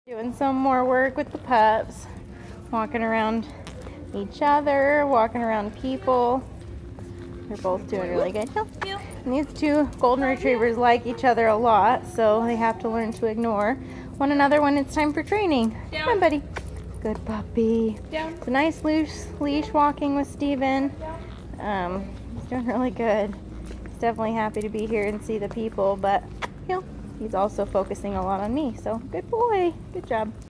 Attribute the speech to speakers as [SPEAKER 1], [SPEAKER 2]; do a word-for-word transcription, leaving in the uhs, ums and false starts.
[SPEAKER 1] Doing some more work with the pups. Walking around each other, walking around people. They're both doing really good. And these two golden retrievers like each other a lot, so they have to learn to ignore one another when it's time for training. Come on, buddy. Good puppy. It's a nice loose leash walking with Steven. Um, he's doing really good. He's definitely happy to be here and see the people, but you know, he's also focusing a lot on me. So good boy. Good job.